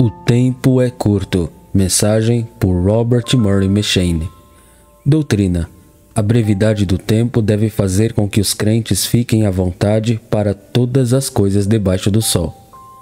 O tempo é curto. Mensagem por Robert Murray M'Cheyne. Doutrina: a brevidade do tempo deve fazer com que os crentes fiquem à vontade para todas as coisas debaixo do sol.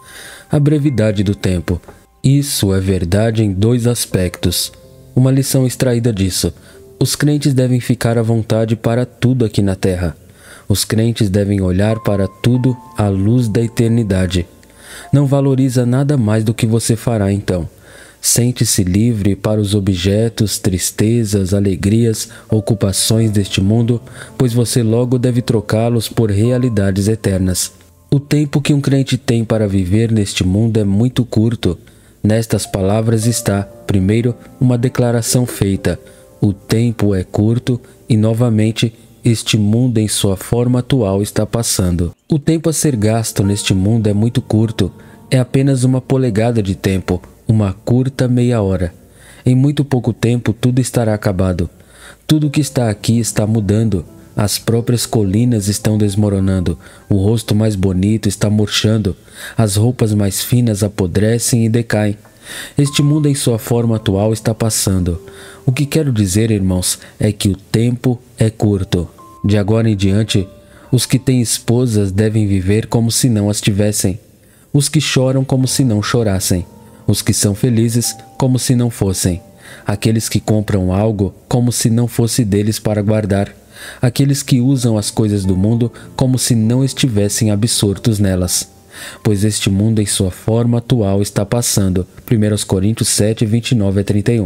A brevidade do tempo. Isso é verdade em dois aspectos. Uma lição extraída disso: os crentes devem ficar à vontade para tudo aqui na terra. Os crentes devem olhar para tudo à luz da eternidade. Não valoriza nada mais do que você fará então. Sente-se livre para os objetos, tristezas, alegrias, ocupações deste mundo, pois você logo deve trocá-los por realidades eternas. O tempo que um crente tem para viver neste mundo é muito curto. Nestas palavras está, primeiro, uma declaração feita: o tempo é curto e, novamente, este mundo em sua forma atual está passando. O tempo a ser gasto neste mundo é muito curto. É apenas uma polegada de tempo, uma curta meia hora. Em muito pouco tempo tudo estará acabado. Tudo que está aqui está mudando. As próprias colinas estão desmoronando. O rosto mais bonito está murchando. As roupas mais finas apodrecem e decaem. Este mundo em sua forma atual está passando. O que quero dizer, irmãos, é que o tempo é curto. De agora em diante, os que têm esposas devem viver como se não as tivessem. Os que choram como se não chorassem. Os que são felizes como se não fossem. Aqueles que compram algo como se não fosse deles para guardar. Aqueles que usam as coisas do mundo como se não estivessem absortos nelas. Pois este mundo em sua forma atual está passando. 1 Coríntios 7, 29 a 31.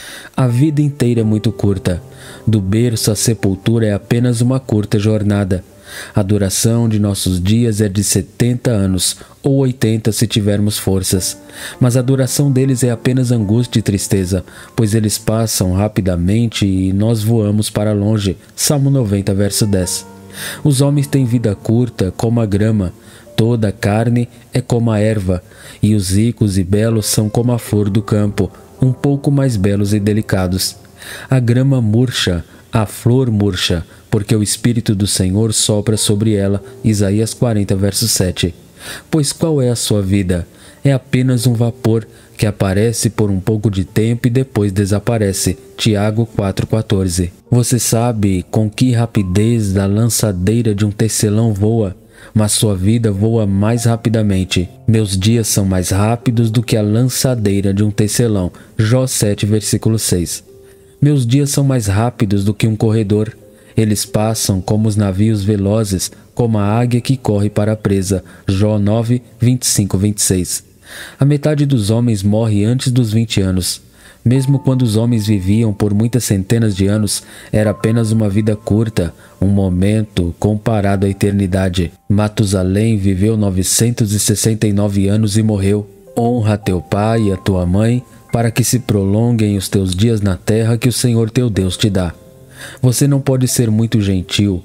A vida inteira é muito curta. Do berço à sepultura é apenas uma curta jornada. A duração de nossos dias é de 70 anos, ou 80 se tivermos forças. Mas a duração deles é apenas angústia e tristeza, pois eles passam rapidamente e nós voamos para longe. Salmo 90, verso 10. Os homens têm vida curta como a grama. Toda a carne é como a erva, e os ricos e belos são como a flor do campo, um pouco mais belos e delicados. A grama murcha, a flor murcha, porque o Espírito do Senhor sopra sobre ela. Isaías 40, verso 7. Pois qual é a sua vida? É apenas um vapor que aparece por um pouco de tempo e depois desaparece. Tiago 4,14. Você sabe com que rapidez a lançadeira de um tecelão voa? Mas sua vida voa mais rapidamente. Meus dias são mais rápidos do que a lançadeira de um tecelão. Jó 7, versículo 6. Meus dias são mais rápidos do que um corredor. Eles passam como os navios velozes, como a águia que corre para a presa. Jó 9, 25, 26. A metade dos homens morre antes dos 20 anos. Mesmo quando os homens viviam por muitas centenas de anos, era apenas uma vida curta, um momento comparado à eternidade. Matusalém viveu 969 anos e morreu. Honra teu pai e a tua mãe, para que se prolonguem os teus dias na terra que o Senhor teu Deus te dá. Você não pode ser muito gentil,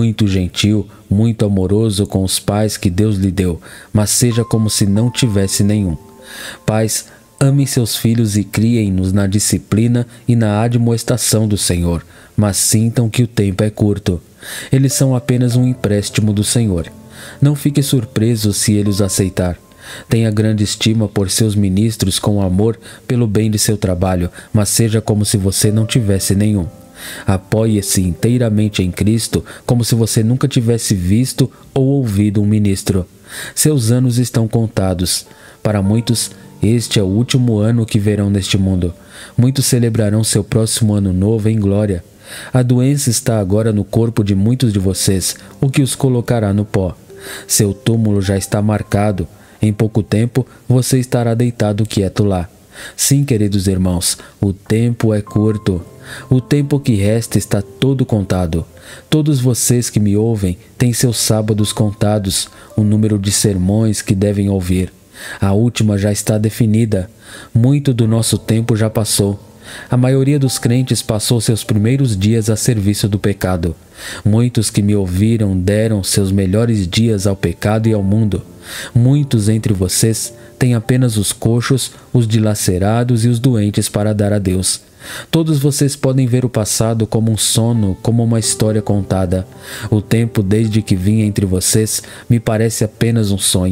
muito amoroso com os pais que Deus lhe deu, mas seja como se não tivesse nenhum. Pais, amem seus filhos e criem-nos na disciplina e na admoestação do Senhor, mas sintam que o tempo é curto. Eles são apenas um empréstimo do Senhor. Não fique surpreso se ele os aceitar. Tenha grande estima por seus ministros com amor pelo bem de seu trabalho, mas seja como se você não tivesse nenhum. Apoie-se inteiramente em Cristo, como se você nunca tivesse visto ou ouvido um ministro. Seus anos estão contados. Para muitos, este é o último ano que verão neste mundo. Muitos celebrarão seu próximo ano novo em glória. A doença está agora no corpo de muitos de vocês, o que os colocará no pó. Seu túmulo já está marcado. Em pouco tempo, você estará deitado quieto lá. Sim, queridos irmãos, o tempo é curto. O tempo que resta está todo contado. Todos vocês que me ouvem têm seus sábados contados, o número de sermões que devem ouvir. A última já está definida. Muito do nosso tempo já passou. A maioria dos crentes passou seus primeiros dias a serviço do pecado. Muitos que me ouviram deram seus melhores dias ao pecado e ao mundo. Muitos entre vocês têm apenas os coxos, os dilacerados e os doentes para dar a Deus. Todos vocês podem ver o passado como um sono, como uma história contada. O tempo desde que vim entre vocês me parece apenas um sonho.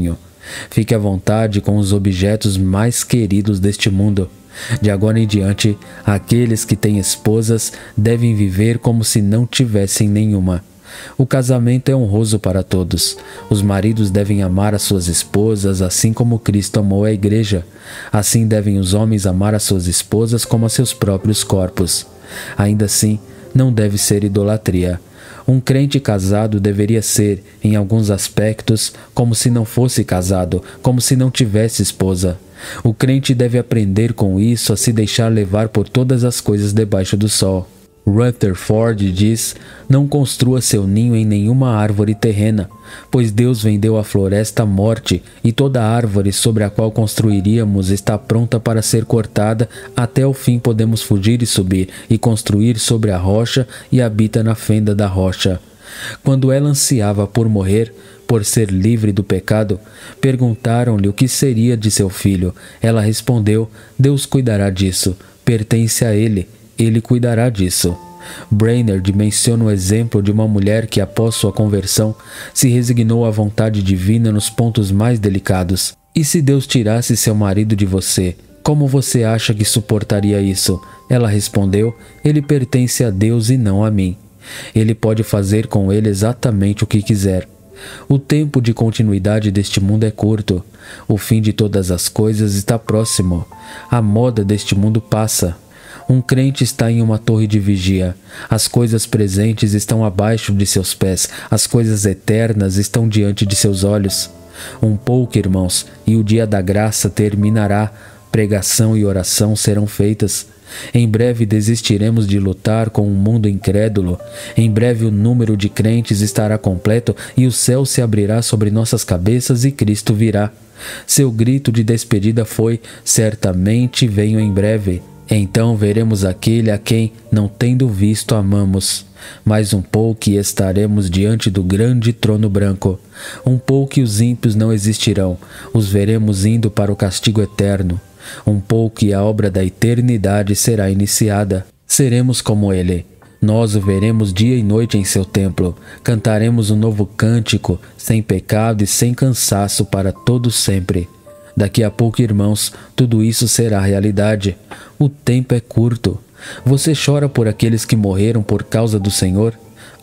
Fique à vontade com os objetos mais queridos deste mundo. De agora em diante, aqueles que têm esposas devem viver como se não tivessem nenhuma. O casamento é honroso para todos. Os maridos devem amar as suas esposas assim como Cristo amou a igreja. Assim devem os homens amar as suas esposas como a seus próprios corpos. Ainda assim, não deve ser idolatria. Um crente casado deveria ser, em alguns aspectos, como se não fosse casado, como se não tivesse esposa. O crente deve aprender com isso a se deixar levar por todas as coisas debaixo do sol. Rutherford diz: não construa seu ninho em nenhuma árvore terrena, pois Deus vendeu a floresta à morte, e toda árvore sobre a qual construiríamos está pronta para ser cortada. Até o fim podemos fugir e subir, e construir sobre a rocha, e habita na fenda da rocha. Quando ela ansiava por morrer, por ser livre do pecado, perguntaram-lhe o que seria de seu filho. Ela respondeu: Deus cuidará disso, pertence a Ele. Ele cuidará disso. Brainerd menciona o exemplo de uma mulher que, após sua conversão, se resignou à vontade divina nos pontos mais delicados. E se Deus tirasse seu marido de você, como você acha que suportaria isso? Ela respondeu: Ele pertence a Deus e não a mim. Ele pode fazer com ele exatamente o que quiser. O tempo de continuidade deste mundo é curto. O fim de todas as coisas está próximo. A moda deste mundo passa. Um crente está em uma torre de vigia. As coisas presentes estão abaixo de seus pés. As coisas eternas estão diante de seus olhos. Um pouco, irmãos, e o dia da graça terminará. Pregação e oração serão feitas. Em breve desistiremos de lutar com um mundo incrédulo. Em breve o número de crentes estará completo e o céu se abrirá sobre nossas cabeças e Cristo virá. Seu grito de despedida foi: certamente venho em breve. Então veremos aquele a quem, não tendo visto, amamos. Mais um pouco e estaremos diante do grande trono branco. Um pouco e os ímpios não existirão. Os veremos indo para o castigo eterno. Um pouco e a obra da eternidade será iniciada. Seremos como ele. Nós o veremos dia e noite em seu templo. Cantaremos um novo cântico, sem pecado e sem cansaço para todo sempre. Daqui a pouco, irmãos, tudo isso será realidade. O tempo é curto. Você chora por aqueles que morreram por causa do Senhor?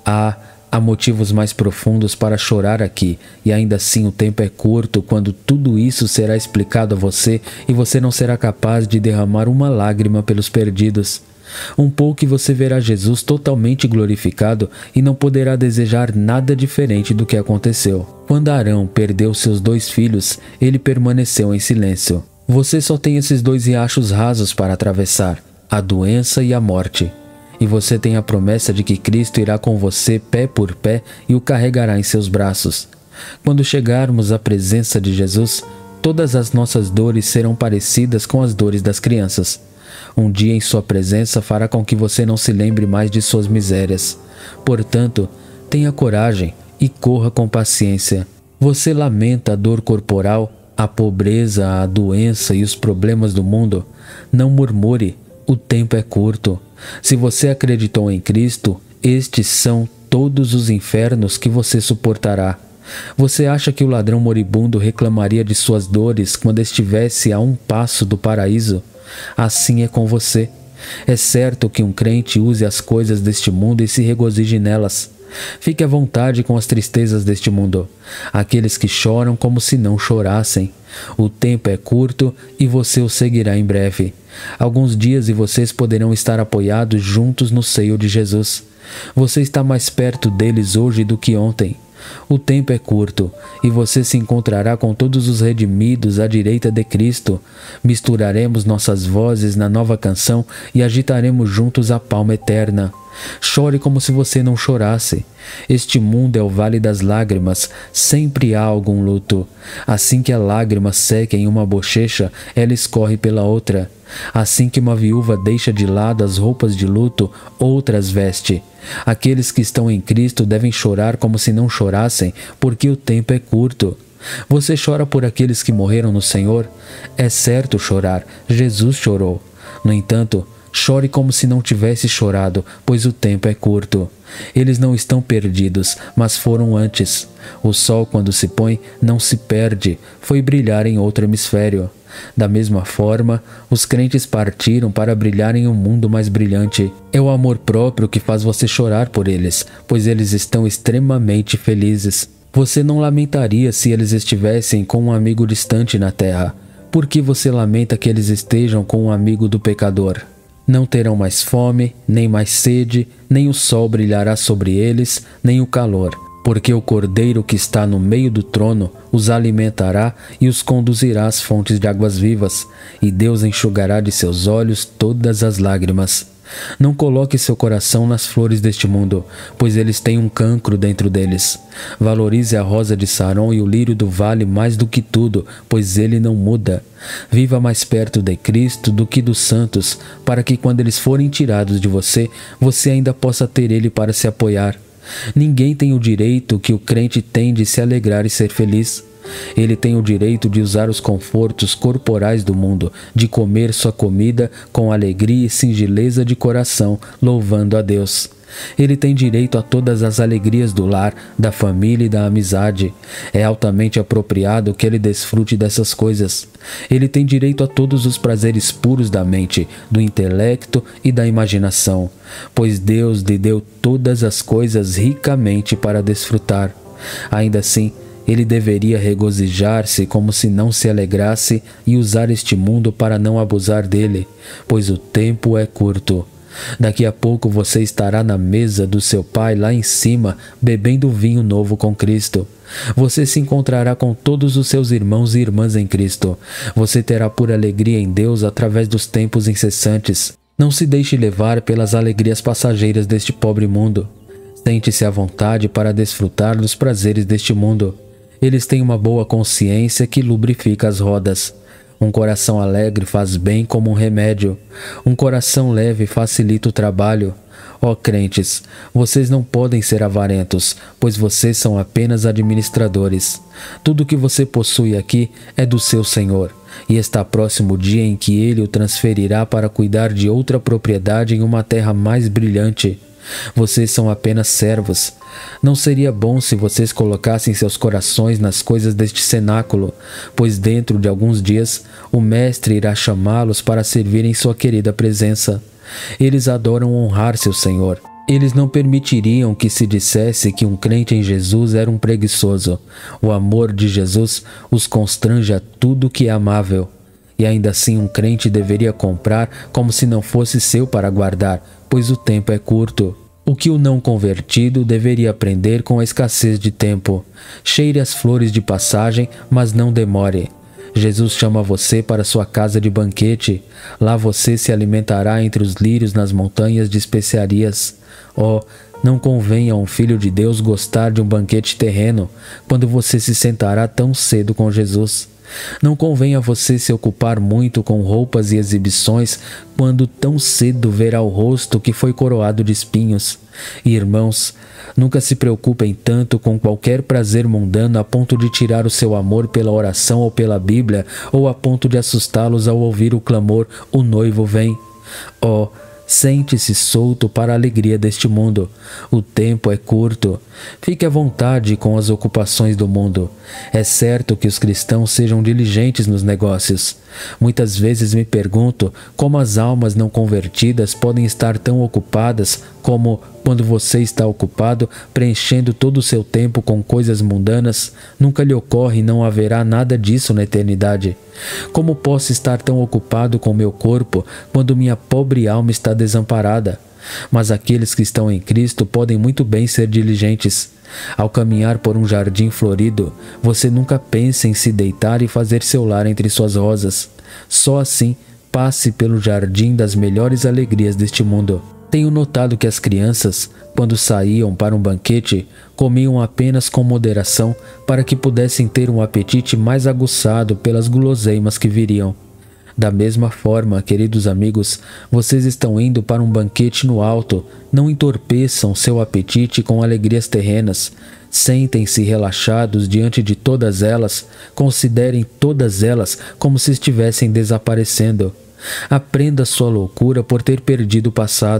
Há motivos mais profundos para chorar aqui, e ainda assim o tempo é curto quando tudo isso será explicado a você e você não será capaz de derramar uma lágrima pelos perdidos. Um pouco e você verá Jesus totalmente glorificado e não poderá desejar nada diferente do que aconteceu. Quando Arão perdeu seus 2 filhos, ele permaneceu em silêncio. Você só tem esses 2 riachos rasos para atravessar: a doença e a morte. E você tem a promessa de que Cristo irá com você pé por pé e o carregará em seus braços. Quando chegarmos à presença de Jesus, todas as nossas dores serão parecidas com as dores das crianças. Um dia em sua presença fará com que você não se lembre mais de suas misérias. Portanto, tenha coragem e corra com paciência. Você lamenta a dor corporal, a pobreza, a doença e os problemas do mundo? Não murmure, o tempo é curto. Se você acreditou em Cristo, estes são todos os infernos que você suportará. Você acha que o ladrão moribundo reclamaria de suas dores quando estivesse a um passo do paraíso? Assim é com você. É certo que um crente use as coisas deste mundo e se regozije nelas. Fique à vontade com as tristezas deste mundo. Aqueles que choram como se não chorassem. O tempo é curto e você o seguirá em breve. Alguns dias e vocês poderão estar apoiados juntos no seio de Jesus. Você está mais perto deles hoje do que ontem. O tempo é curto e você se encontrará com todos os redimidos à direita de Cristo. Misturaremos nossas vozes na nova canção e agitaremos juntos a palma eterna. Chore como se você não chorasse. Este mundo é o vale das lágrimas, sempre há algum luto. Assim que a lágrima seca em uma bochecha, ela escorre pela outra. Assim que uma viúva deixa de lado as roupas de luto, outras veste. Aqueles que estão em Cristo devem chorar como se não chorassem, porque o tempo é curto. Você chora por aqueles que morreram no Senhor? É certo chorar, Jesus chorou. No entanto, chore como se não tivesse chorado, pois o tempo é curto. Eles não estão perdidos, mas foram antes. O sol, quando se põe, não se perde, foi brilhar em outro hemisfério. Da mesma forma, os crentes partiram para brilhar em um mundo mais brilhante. É o amor próprio que faz você chorar por eles, pois eles estão extremamente felizes. Você não lamentaria se eles estivessem com um amigo distante na terra. Por que você lamenta que eles estejam com um amigo do pecador? Não terão mais fome, nem mais sede, nem o sol brilhará sobre eles, nem o calor. Porque o Cordeiro que está no meio do trono os alimentará e os conduzirá às fontes de águas vivas, e Deus enxugará de seus olhos todas as lágrimas. Não coloque seu coração nas flores deste mundo, pois eles têm um cancro dentro deles. Valorize a rosa de Saron e o lírio do vale mais do que tudo, pois ele não muda. Viva mais perto de Cristo do que dos santos, para que quando eles forem tirados de você, você ainda possa ter ele para se apoiar. Ninguém tem o direito que o crente tem de se alegrar e ser feliz. Ele tem o direito de usar os confortos corporais do mundo, de comer sua comida com alegria e singeleza de coração, louvando a Deus. Ele tem direito a todas as alegrias do lar, da família e da amizade. É altamente apropriado que ele desfrute dessas coisas. Ele tem direito a todos os prazeres puros da mente, do intelecto e da imaginação, pois Deus lhe deu todas as coisas ricamente para desfrutar. Ainda assim, ele deveria regozijar-se como se não se alegrasse e usar este mundo para não abusar dele, pois o tempo é curto. Daqui a pouco você estará na mesa do seu pai lá em cima, bebendo vinho novo com Cristo. Você se encontrará com todos os seus irmãos e irmãs em Cristo. Você terá pura alegria em Deus através dos tempos incessantes. Não se deixe levar pelas alegrias passageiras deste pobre mundo. Sente-se à vontade para desfrutar dos prazeres deste mundo. Eles têm uma boa consciência que lubrifica as rodas. Um coração alegre faz bem como um remédio. Um coração leve facilita o trabalho. Ó crentes, vocês não podem ser avarentos, pois vocês são apenas administradores. Tudo que você possui aqui é do seu Senhor, e está próximo o dia em que Ele o transferirá para cuidar de outra propriedade em uma terra mais brilhante. Vocês são apenas servos. Não seria bom se vocês colocassem seus corações nas coisas deste cenáculo, pois dentro de alguns dias o Mestre irá chamá-los para servir em sua querida presença. Eles adoram honrar seu Senhor. Eles não permitiriam que se dissesse que um crente em Jesus era um preguiçoso. O amor de Jesus os constrange a tudo que é amável. E ainda assim um crente deveria comprar como se não fosse seu para guardar, pois o tempo é curto. O que o não convertido deveria aprender com a escassez de tempo. Cheire as flores de passagem, mas não demore. Jesus chama você para sua casa de banquete. Lá você se alimentará entre os lírios nas montanhas de especiarias. Oh, não convém a um filho de Deus gostar de um banquete terreno, quando você se sentará tão cedo com Jesus. Não convém a você se ocupar muito com roupas e exibições, quando tão cedo verá o rosto que foi coroado de espinhos. E, irmãos, nunca se preocupem tanto com qualquer prazer mundano a ponto de tirar o seu amor pela oração ou pela Bíblia, ou a ponto de assustá-los ao ouvir o clamor, o noivo vem. Oh, sente-se solto para a alegria deste mundo. O tempo é curto. Fique à vontade com as ocupações do mundo. É certo que os cristãos sejam diligentes nos negócios. Muitas vezes me pergunto como as almas não convertidas podem estar tão ocupadas como quando você está ocupado preenchendo todo o seu tempo com coisas mundanas. Nunca lhe ocorre não haverá nada disso na eternidade. Como posso estar tão ocupado com meu corpo quando minha pobre alma está desamparada? Mas aqueles que estão em Cristo podem muito bem ser diligentes. Ao caminhar por um jardim florido, você nunca pensa em se deitar e fazer seu lar entre suas rosas. Só assim, passe pelo jardim das melhores alegrias deste mundo. Tenho notado que as crianças, quando saíam para um banquete, comiam apenas com moderação para que pudessem ter um apetite mais aguçado pelas guloseimas que viriam. Da mesma forma, queridos amigos, vocês estão indo para um banquete no alto. Não entorpeçam seu apetite com alegrias terrenas. Sentem-se relaxados diante de todas elas. Considerem todas elas como se estivessem desaparecendo. Aprenda sua loucura por ter perdido o passado.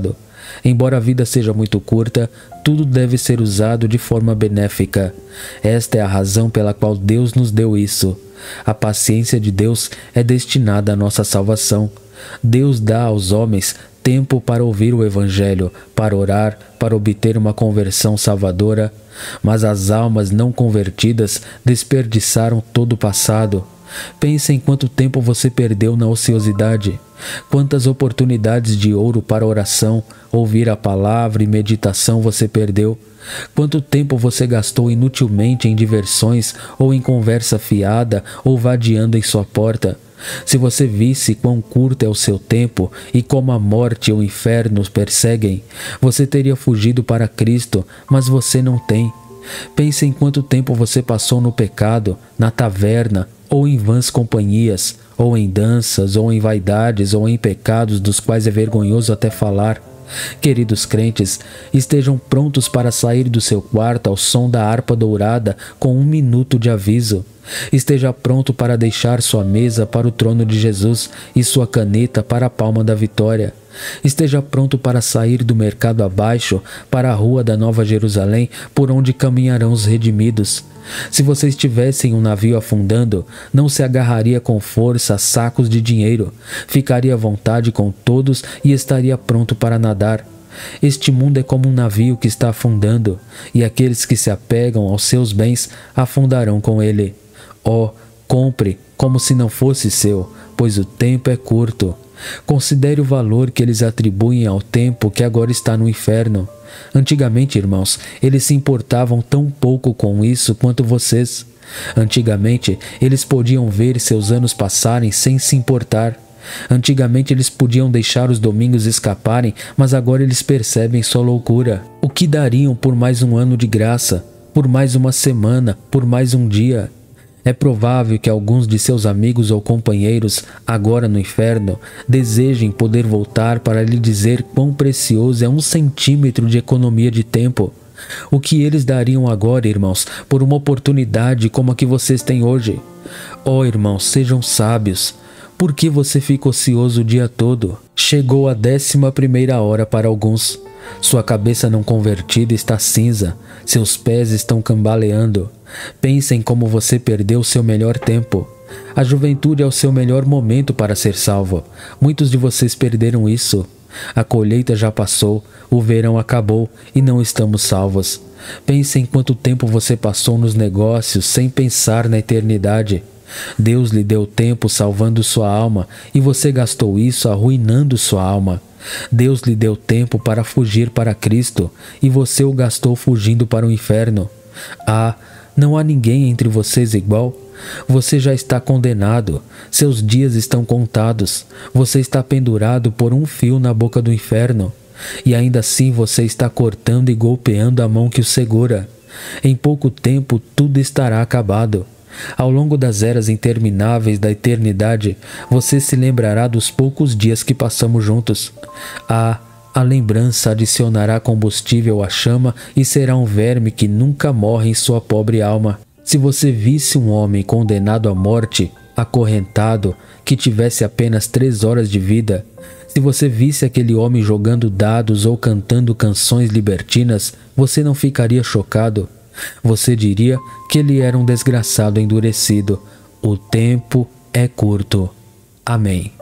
Embora a vida seja muito curta, tudo deve ser usado de forma benéfica. Esta é a razão pela qual Deus nos deu isso. A paciência de Deus é destinada à nossa salvação. Deus dá aos homens tempo para ouvir o Evangelho, para orar, para obter uma conversão salvadora, mas as almas não convertidas desperdiçaram todo o passado. Pense em quanto tempo você perdeu na ociosidade, quantas oportunidades de ouro para oração, ouvir a palavra e meditação você perdeu, quanto tempo você gastou inutilmente em diversões ou em conversa fiada ou vadiando em sua porta. Se você visse quão curto é o seu tempo e como a morte e o inferno os perseguem, você teria fugido para Cristo, mas você não tem. Pense em quanto tempo você passou no pecado, na taverna, ou em vãs companhias, ou em danças, ou em vaidades, ou em pecados dos quais é vergonhoso até falar. Queridos crentes, estejam prontos para sair do seu quarto ao som da harpa dourada com 1 minuto de aviso. Esteja pronto para deixar sua mesa para o trono de Jesus e sua caneta para a palma da vitória. Esteja pronto para sair do mercado abaixo para a rua da Nova Jerusalém, por onde caminharão os redimidos. Se você estivesse em um navio afundando, não se agarraria com força a sacos de dinheiro, ficaria à vontade com todos e estaria pronto para nadar. Este mundo é como um navio que está afundando, e aqueles que se apegam aos seus bens afundarão com ele. Oh, compre como se não fosse seu, pois o tempo é curto. Considere o valor que eles atribuem ao tempo que agora está no inferno. Antigamente, irmãos, eles se importavam tão pouco com isso quanto vocês. Antigamente, eles podiam ver seus anos passarem sem se importar. Antigamente eles podiam deixar os domingos escaparem, mas agora eles percebem sua loucura. O que dariam por mais um ano de graça? Por mais uma semana? Por mais um dia? É provável que alguns de seus amigos ou companheiros, agora no inferno, desejem poder voltar para lhe dizer quão precioso é 1 centímetro de economia de tempo. O que eles dariam agora, irmãos, por uma oportunidade como a que vocês têm hoje? Oh, irmãos, sejam sábios. Por que você fica ocioso o dia todo? Chegou a 11ª hora para alguns. Sua cabeça não convertida está cinza, seus pés estão cambaleando. Pensem como você perdeu seu melhor tempo. A juventude é o seu melhor momento para ser salvo. Muitos de vocês perderam isso. A colheita já passou, o verão acabou e não estamos salvos. Pensem quanto tempo você passou nos negócios sem pensar na eternidade. Deus lhe deu tempo salvando sua alma e você gastou isso arruinando sua alma. Deus lhe deu tempo para fugir para Cristo e você o gastou fugindo para o inferno. Ah, não há ninguém entre vocês igual. Você já está condenado, seus dias estão contados, você está pendurado por um fio na boca do inferno. E ainda assim você está cortando e golpeando a mão que o segura. Em pouco tempo tudo estará acabado. Ao longo das eras intermináveis da eternidade, você se lembrará dos poucos dias que passamos juntos. A lembrança adicionará combustível à chama e será um verme que nunca morre em sua pobre alma. Se você visse um homem condenado à morte, acorrentado, que tivesse apenas 3 horas de vida, se você visse aquele homem jogando dados ou cantando canções libertinas, você não ficaria chocado. Você diria que ele era um desgraçado endurecido. O tempo é curto. Amém.